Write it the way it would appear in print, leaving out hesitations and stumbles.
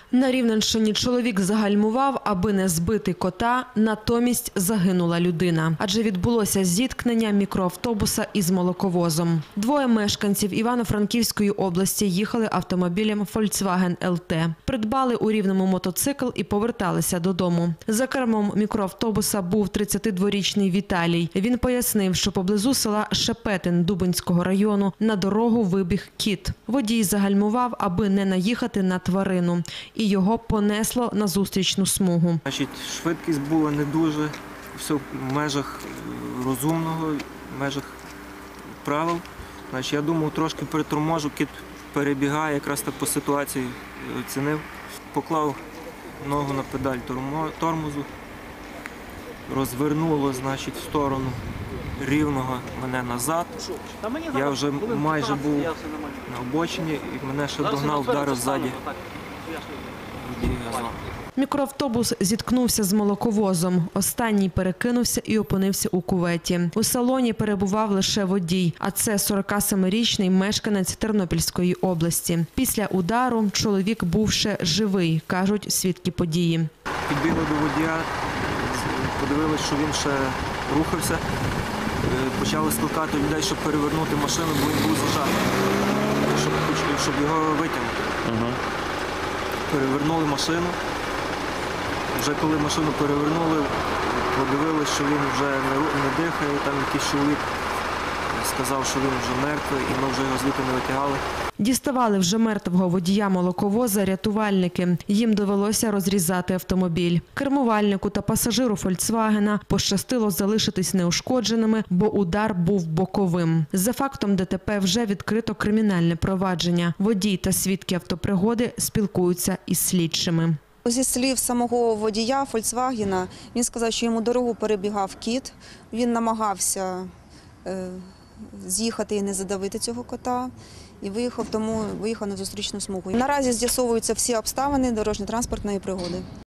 На Рівненщині чоловік загальмував, аби не збити кота, натомість загинула людина. Адже відбулося зіткнення мікроавтобуса із молоковозом. Двоє мешканців Івано-Франківської області їхали автомобілем Volkswagen LT. Придбали у Рівному мотоцикл і поверталися додому. За кермом мікроавтобуса був 32-річний Віталій. Він пояснив, що поблизу села Шепетин Дубенського району на дорогу вибіг кіт. Водій загальмував, аби не наїхати на тварину. І його понесло на зустрічну смугу. Швидкість була не дуже, все в межах розумного, в межах правил. Я думав, трошки переторможу, кіт перебігає, якраз так по ситуації оцінив. Поклав ногу на педаль тормозу, розвернуло, в сторону Рівного мене назад. Я вже майже був на обочині і мене ще догнав, вдарив ззаді. Мікроавтобус зіткнувся з молоковозом. Останній перекинувся і опинився у кюветі. У салоні перебував лише водій, а це 47-річний мешканець Тернопільської області. Після удару чоловік був ще живий, кажуть свідки події. Підбігли до водія, подивилися, що він ще рухався. Почали скликати людей, щоб перевернути машину, бо він був зажатий, щоб його витягнути. Перевернули машину. Вже коли машину перевернули, подивилися, що він вже не дихає, там якийсь чоловік сказав, що він вже мертвий, і ми вже його звідти не витягали. Діставали вже мертвого водія молоковоза рятувальники. Їм довелося розрізати автомобіль. Кермувальнику та пасажиру «Фольксвагена» пощастило залишитись неушкодженими, бо удар був боковим. За фактом ДТП вже відкрито кримінальне провадження. Водій та свідки автопригоди спілкуються із слідчими. Зі слів самого водія «Фольксвагена», він сказав, що йому дорогу перебігав кіт. Він намагався з'їхати і не задавити цього кота. І виїхав на зустрічну смугу. Наразі з'ясовуються всі обставини дорожньо-транспортної пригоди.